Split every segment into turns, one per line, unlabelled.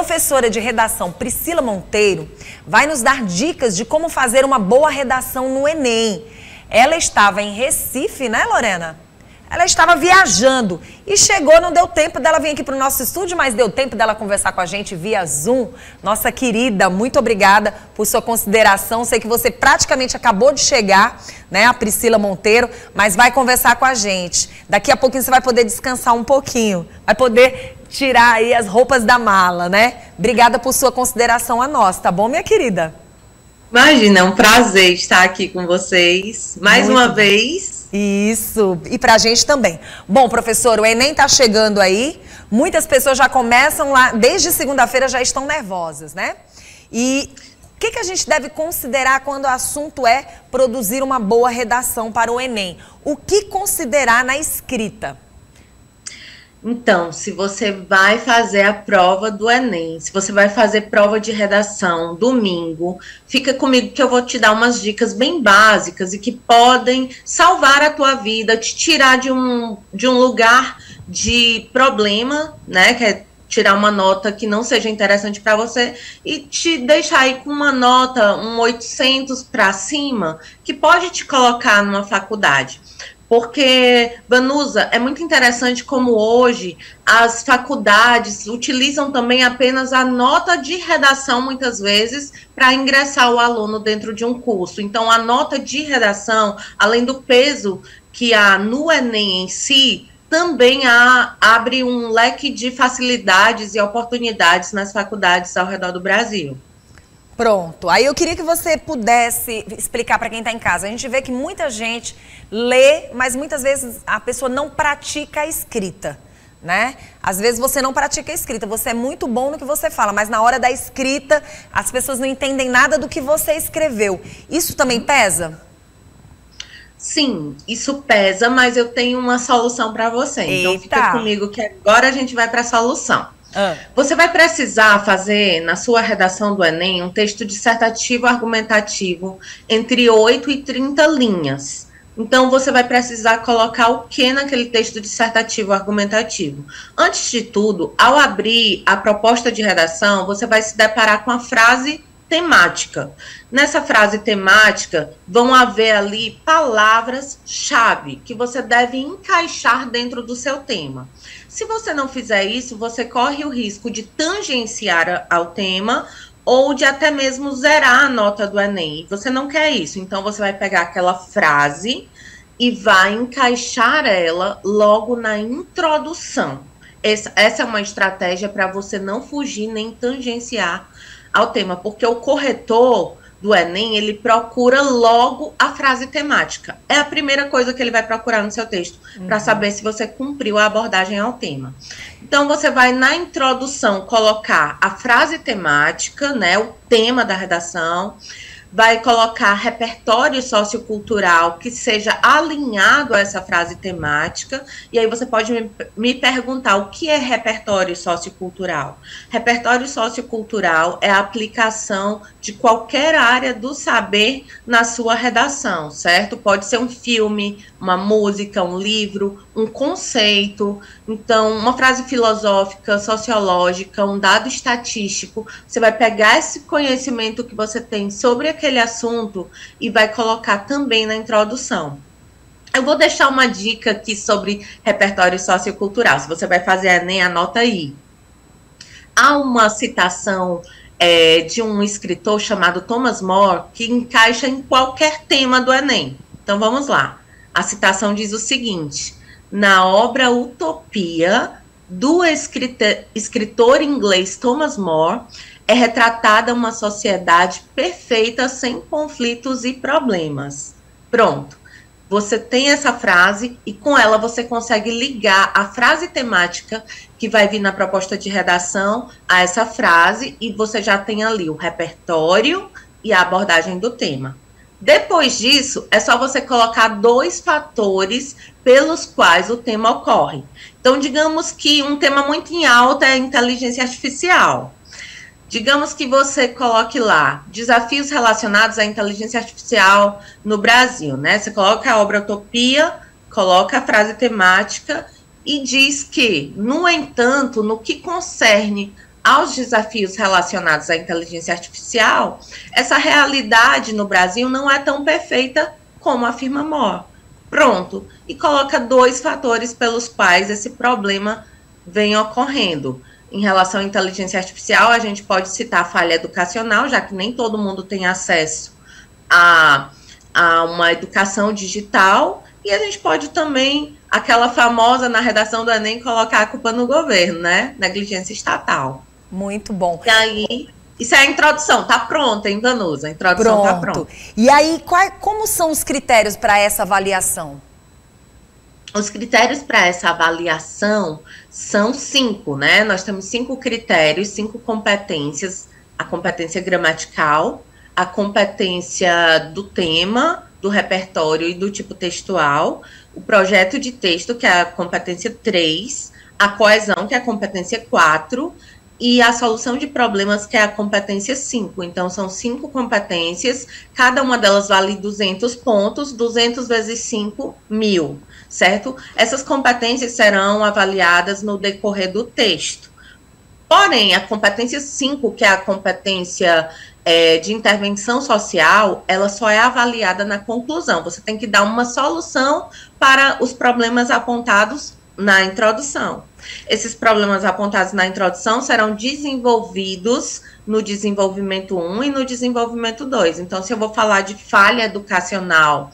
professora de redação Priscila Monteiro vai nos dar dicas de como fazer uma boa redação no Enem. Ela estava em Recife, né, Lorena? Ela estava viajando e chegou, não deu tempo dela vir aqui para o nosso estúdio, mas deu tempo dela conversar com a gente via Zoom. Nossa querida, muito obrigada por sua consideração. Sei que você praticamente acabou de chegar, né, a Priscila Monteiro, mas vai conversar com a gente. Daqui a pouquinho você vai poder descansar um pouquinho, vai poder tirar aí as roupas da mala, né? Obrigada por sua consideração a nós, tá bom, minha querida?
Imagina, é um prazer estar aqui com vocês mais uma vez.
Isso, e pra gente também. Bom, professor, o Enem tá chegando aí, muitas pessoas já começam lá, desde segunda-feira já estão nervosas, né? E o que a gente deve considerar quando o assunto é produzir uma boa redação para o Enem? O que considerar na escrita?
Então, se você vai fazer a prova do Enem, se você vai fazer prova de redação domingo, fica comigo que eu vou te dar umas dicas bem básicas e que podem salvar a tua vida, te tirar de um lugar de problema, né, que é tirar uma nota que não seja interessante para você e te deixar aí com uma nota, um 800 para cima, que pode te colocar numa faculdade. Porque, Vanusa, é muito interessante como hoje as faculdades utilizam também apenas a nota de redação, muitas vezes, para ingressar o aluno dentro de um curso. Então, a nota de redação, além do peso que há no Enem em si, também abre um leque de facilidades e oportunidades nas faculdades ao redor do Brasil.
Pronto. Aí eu queria que você pudesse explicar para quem está em casa. A gente vê que muita gente lê, mas muitas vezes a pessoa não pratica a escrita, né? Às vezes você não pratica a escrita, você é muito bom no que você fala, mas na hora da escrita as pessoas não entendem nada do que você escreveu. Isso também pesa?
Sim, isso pesa, mas eu tenho uma solução para você. Então
Eita.
Fica comigo que agora a gente vai para a solução. Você vai precisar fazer, na sua redação do Enem, um texto dissertativo argumentativo entre 8 e 30 linhas. Então, você vai precisar colocar o que naquele texto dissertativo argumentativo? Antes de tudo, ao abrir a proposta de redação, você vai se deparar com a frase temática. Nessa frase temática, vão haver ali palavras-chave que você deve encaixar dentro do seu tema. Se você não fizer isso, você corre o risco de tangenciar ao tema ou de até mesmo zerar a nota do Enem. Você não quer isso, então você vai pegar aquela frase e vai encaixar ela logo na introdução. Essa é uma estratégia para você não fugir nem tangenciar ao tema, porque o corretor do Enem, ele procura logo a frase temática. É a primeira coisa que ele vai procurar no seu texto, para saber se você cumpriu a abordagem ao tema. Então, você vai, na introdução, colocar a frase temática, né, o tema da redação, vai colocar repertório sociocultural que seja alinhado a essa frase temática, e aí você pode me perguntar o que é repertório sociocultural. Repertório sociocultural é a aplicação de qualquer área do saber na sua redação, certo? Pode ser um filme, uma música, um livro, um conceito, então uma frase filosófica, sociológica, um dado estatístico. Você vai pegar esse conhecimento que você tem sobre aquele assunto e vai colocar também na introdução. Eu vou deixar uma dica aqui sobre repertório sociocultural. Se você vai fazer Enem, anota aí. Há uma citação de um escritor chamado Thomas More que encaixa em qualquer tema do Enem. Então vamos lá. A citação diz o seguinte: na obra Utopia, do escritor inglês Thomas More, é retratada uma sociedade perfeita, sem conflitos e problemas. Pronto. Você tem essa frase e com ela você consegue ligar a frase temática que vai vir na proposta de redação a essa frase e você já tem ali o repertório e a abordagem do tema. Depois disso, é só você colocar 2 fatores pelos quais o tema ocorre. Então, digamos que um tema muito em alta é a inteligência artificial. Digamos que você coloque lá desafios relacionados à inteligência artificial no Brasil, né? Você coloca a obra Utopia, coloca a frase temática e diz que, no entanto, no que concerne aos desafios relacionados à inteligência artificial, essa realidade no Brasil não é tão perfeita como afirma Moore. Pronto. E coloca 2 fatores pelos quais esse problema vem ocorrendo. Em relação à inteligência artificial, a gente pode citar a falha educacional, já que nem todo mundo tem acesso a uma educação digital, e a gente pode também, aquela famosa na redação do Enem, colocar a culpa no governo, né? Negligência estatal.
Muito bom.
E aí, isso é a introdução, tá pronta, hein, Vanusa? A introdução tá pronta.
E aí, como são os critérios para essa avaliação?
Os critérios para essa avaliação são 5, né? Nós temos 5 critérios, 5 competências: a competência gramatical, a competência do tema, do repertório e do tipo textual, o projeto de texto, que é a competência 3, a coesão, que é a competência 4, e a solução de problemas, que é a competência 5. Então, são 5 competências, cada uma delas vale 200 pontos, 200 vezes 5, 1.000, certo? Essas competências serão avaliadas no decorrer do texto. Porém, a competência 5, que é a competência de intervenção social, ela só é avaliada na conclusão. Você tem que dar uma solução para os problemas apontados na introdução. Esses problemas apontados na introdução serão desenvolvidos no desenvolvimento 1 e no desenvolvimento 2. Então, se eu vou falar de falha educacional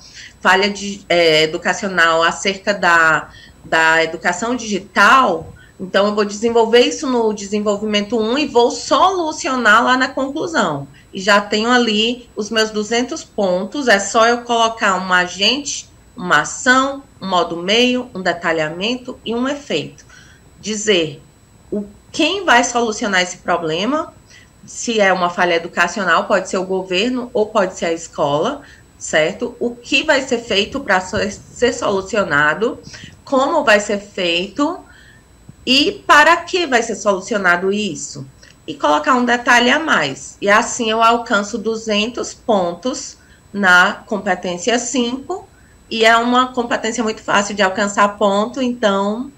acerca da educação digital, então eu vou desenvolver isso no desenvolvimento 1 e vou solucionar lá na conclusão. E já tenho ali os meus 200 pontos, é só eu colocar um agente, uma ação, um modo meio, um detalhamento e um efeito. Dizer quem vai solucionar esse problema, se é uma falha educacional, pode ser o governo ou pode ser a escola, certo? O que vai ser feito para ser solucionado, como vai ser feito e para que vai ser solucionado isso. E colocar um detalhe a mais. E assim eu alcanço 200 pontos na competência 5, e é uma competência muito fácil de alcançar ponto, então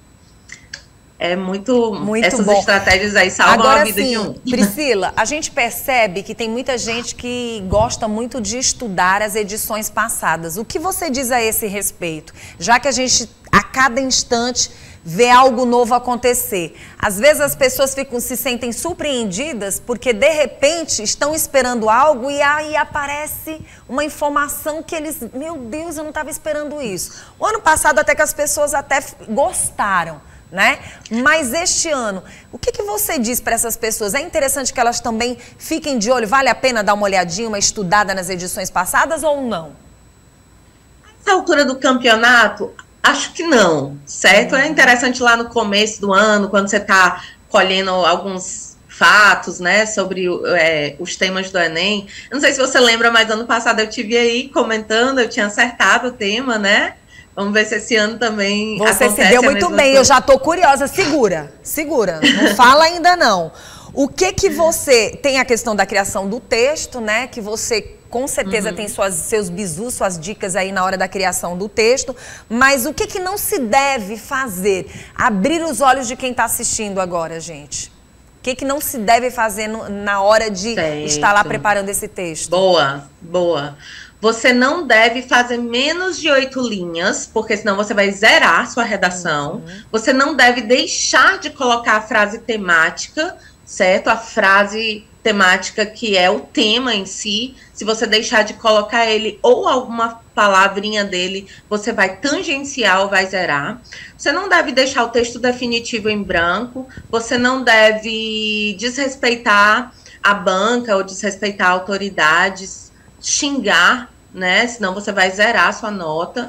é muito essas bom. Estratégias aí salvam agora, a vida sim, de um.
Priscila, a gente percebe que tem muita gente que gosta muito de estudar as edições passadas. O que você diz a esse respeito? Já que a gente, a cada instante, vê algo novo acontecer. Às vezes as pessoas se sentem surpreendidas porque, de repente, estão esperando algo e aí aparece uma informação que eles... Meu Deus, eu não estava esperando isso. O ano passado até que as pessoas até gostaram, né? Mas este ano, o que você diz para essas pessoas? É interessante que elas também fiquem de olho? Vale a pena dar uma olhadinha, uma estudada nas edições passadas ou não?
Nessa altura do campeonato... Acho que não, certo? É interessante lá no começo do ano, quando você está colhendo alguns fatos, né, sobre os temas do Enem. Eu não sei se você lembra, mas ano passado eu tive aí comentando, eu tinha acertado o tema, né? Vamos ver se esse ano também
você se deu muito bem, coisa. Eu já estou curiosa. Segura, não fala ainda não. O que você... Tem a questão da criação do texto, né, que você... Com certeza tem seus bizus, suas dicas aí na hora da criação do texto. Mas o que não se deve fazer? Abrir os olhos de quem está assistindo agora, gente. O que não se deve fazer na hora de estar lá preparando esse texto?
Boa. Você não deve fazer menos de 8 linhas, porque senão você vai zerar sua redação. Você não deve deixar de colocar a frase temática, certo? A frase temática que é o tema em si. Se você deixar de colocar ele ou alguma palavrinha dele, você vai tangenciar ou vai zerar. Você não deve deixar o texto definitivo em branco. Você não deve desrespeitar a banca ou desrespeitar autoridades, xingar, né? Senão você vai zerar a sua nota.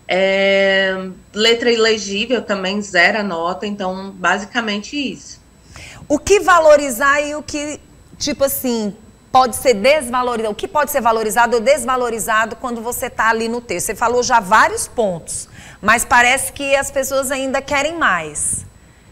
Letra ilegível também zera a nota. Então, basicamente isso.
O que valorizar e o que... Tipo assim, pode ser desvalorizado. O que pode ser valorizado ou desvalorizado quando você está ali no texto? Você falou já vários pontos, mas parece que as pessoas ainda querem mais.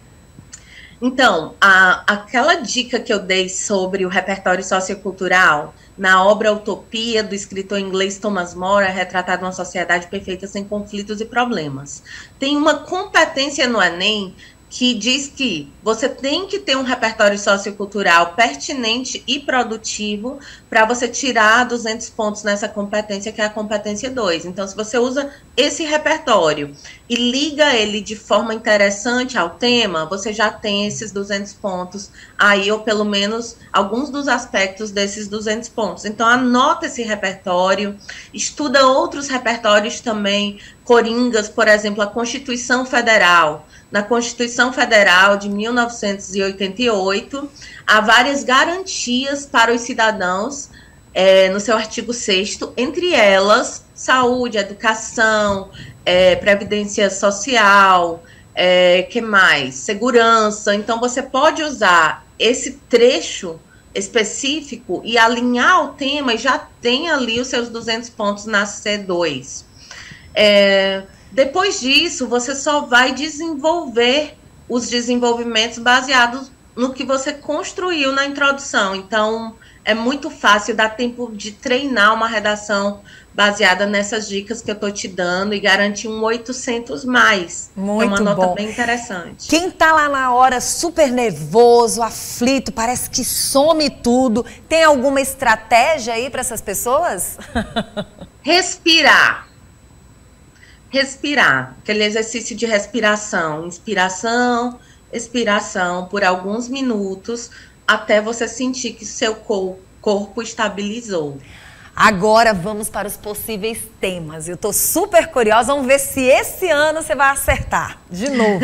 Então, aquela dica que eu dei sobre o repertório sociocultural, na obra Utopia, do escritor inglês Thomas More, é retratado uma sociedade perfeita sem conflitos e problemas. Tem uma competência no Enem que diz que você tem que ter um repertório sociocultural pertinente e produtivo para você tirar 200 pontos nessa competência, que é a competência 2. Então, se você usa esse repertório e liga ele de forma interessante ao tema, você já tem esses 200 pontos aí, ou pelo menos alguns dos aspectos desses 200 pontos. Então, anota esse repertório, estuda outros repertórios também, coringas, por exemplo, a Constituição Federal. Na Constituição Federal de 1988, há várias garantias para os cidadãos, no seu artigo 6º, entre elas, saúde, educação, previdência social, que mais? Segurança. Então, você pode usar esse trecho específico e alinhar ao tema e já tem ali os seus 200 pontos na C2. Depois disso, você só vai desenvolver os desenvolvimentos baseados no que você construiu na introdução. Então, é muito fácil, dá tempo de treinar uma redação baseada nessas dicas que eu estou te dando e garantir um 800 mais.
Muito
é uma nota
bom.
Bem interessante.
Quem está lá na hora super nervoso, aflito, parece que some tudo, tem alguma estratégia aí para essas pessoas?
Respirar. Respirar, aquele exercício de respiração, inspiração, expiração, por alguns minutos, até você sentir que seu corpo estabilizou.
Agora vamos para os possíveis temas. Eu estou super curiosa, vamos ver se esse ano você vai acertar de novo.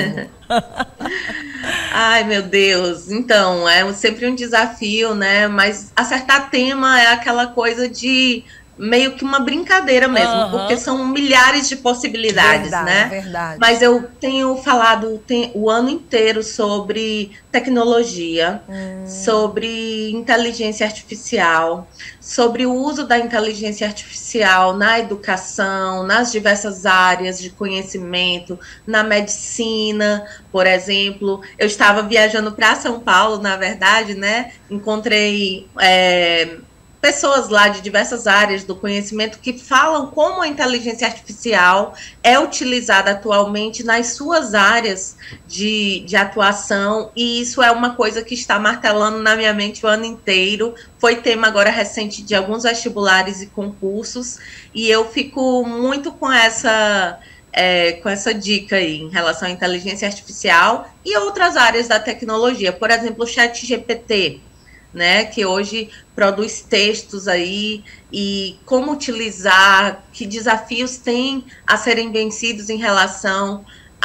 Ai, meu Deus, então, é sempre um desafio, né? Mas acertar tema é aquela coisa de meio que uma brincadeira mesmo, porque são milhares de possibilidades, verdade, né?
Verdade.
Mas eu tenho falado o ano inteiro sobre tecnologia, sobre inteligência artificial, sobre o uso da inteligência artificial na educação, nas diversas áreas de conhecimento, na medicina, por exemplo. Eu estava viajando para São Paulo, na verdade, né? Encontrei pessoas lá de diversas áreas do conhecimento que falam como a inteligência artificial é utilizada atualmente nas suas áreas de atuação, e isso é uma coisa que está martelando na minha mente o ano inteiro. Foi tema agora recente de alguns vestibulares e concursos, e eu fico muito com essa dica aí em relação à inteligência artificial e outras áreas da tecnologia. Por exemplo, o ChatGPT, né, que hoje produz textos aí, e como utilizar, que desafios tem a serem vencidos em relação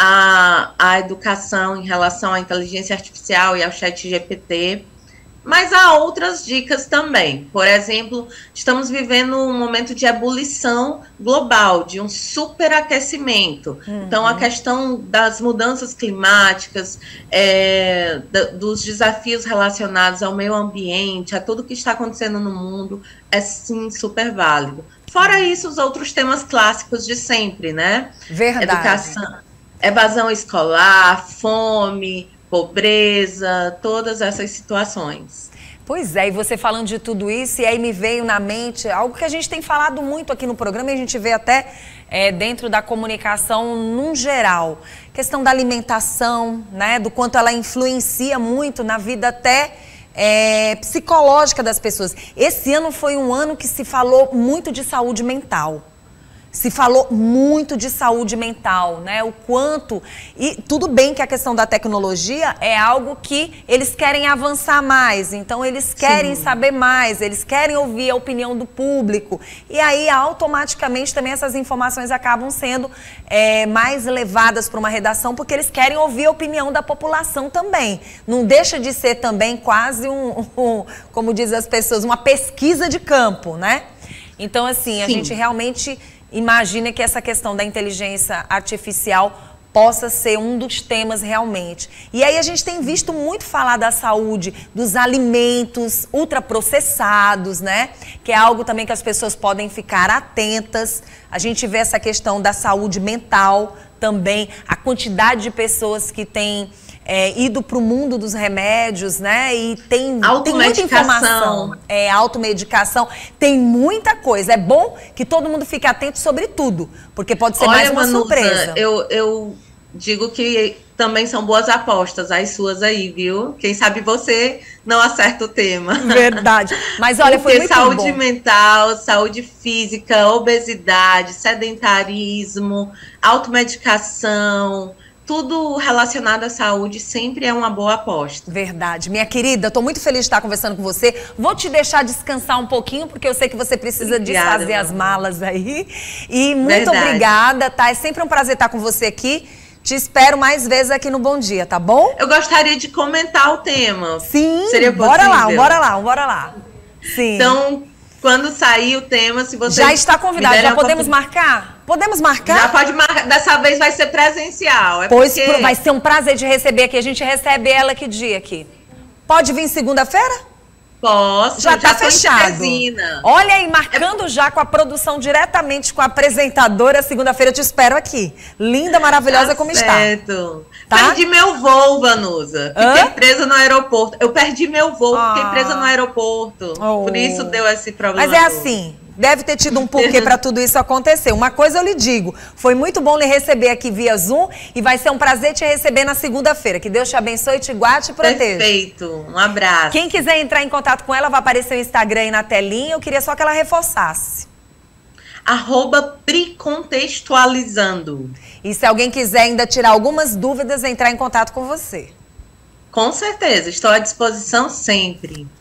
à educação, em relação à inteligência artificial e ao ChatGPT. Mas há outras dicas também. Por exemplo, estamos vivendo um momento de ebulição global, de um superaquecimento. Então, a questão das mudanças climáticas, dos desafios relacionados ao meio ambiente, a tudo que está acontecendo no mundo, é sim super válido. Fora isso, os outros temas clássicos de sempre, né?
Verdade.
Educação, evasão escolar, fome, pobreza, todas essas situações.
Pois é, e você falando de tudo isso, e aí me veio na mente algo que a gente tem falado muito aqui no programa, e a gente vê até dentro da comunicação num geral. Questão da alimentação, né, do quanto ela influencia muito na vida até psicológica das pessoas. Esse ano foi um ano que se falou muito de saúde mental. Se falou muito de saúde mental, né? O quanto... E tudo bem que a questão da tecnologia é algo que eles querem avançar mais. Então, eles querem saber mais, eles querem ouvir a opinião do público. E aí, automaticamente, também essas informações acabam sendo mais levadas para uma redação, porque eles querem ouvir a opinião da população também. Não deixa de ser também quase como dizem as pessoas, uma pesquisa de campo, né? Então, assim, a gente realmente... imagina que essa questão da inteligência artificial possa ser um dos temas realmente. E aí a gente tem visto muito falar da saúde, dos alimentos ultraprocessados, né? Que é algo também que as pessoas podem ficar atentas. A gente vê essa questão da saúde mental também, a quantidade de pessoas que têm ido para o mundo dos remédios, né? E tem muita informação. Automedicação, tem muita coisa. É bom que todo mundo fique atento sobre tudo, porque pode ser mais uma surpresa.
Eu digo que também são boas apostas as suas aí, viu? Quem sabe você não acerta o tema.
Verdade. Mas olha, foi muito
saúde
bom.
mental, saúde física, obesidade, sedentarismo, automedicação, tudo relacionado à saúde sempre é uma boa aposta.
Verdade. Minha querida, estou muito feliz de estar conversando com você. Vou te deixar descansar um pouquinho, porque eu sei que você precisa desfazer as malas aí. E muito obrigada, tá? É sempre um prazer estar com você aqui. Te espero mais vezes aqui no Bom Dia, tá bom?
Eu gostaria de comentar o tema.
Sim,
seria possível?
Bora lá. Sim.
Então, quando sair o tema, se você
já está convidado, já podemos marcar? Podemos marcar?
Já pode marcar. Dessa vez vai ser presencial.
Pois porque... vai ser um prazer de receber aqui. A gente recebe ela que dia aqui? Pode vir segunda-feira?
Posso,
já tá fechado. Olha aí, marcando já com a produção diretamente com a apresentadora. Segunda-feira eu te espero aqui. Linda, maravilhosa
tá
como
certo.
Está. Tá?
Perdi meu voo, Vanusa. Fiquei presa no aeroporto. Eu perdi meu voo, fiquei presa no aeroporto. Por isso deu esse problema.
Mas é assim. Deve ter tido um porquê para tudo isso acontecer. Uma coisa eu lhe digo, foi muito bom lhe receber aqui via Zoom e vai ser um prazer te receber na segunda-feira. Que Deus te abençoe, te guarde e te proteja.
Perfeito, um abraço.
Quem quiser entrar em contato com ela, vai aparecer o Instagram aí na telinha. Eu queria só que ela reforçasse.
@pricontextualizando.
E se alguém quiser ainda tirar algumas dúvidas, entrar em contato com você.
Com certeza, estou à disposição sempre.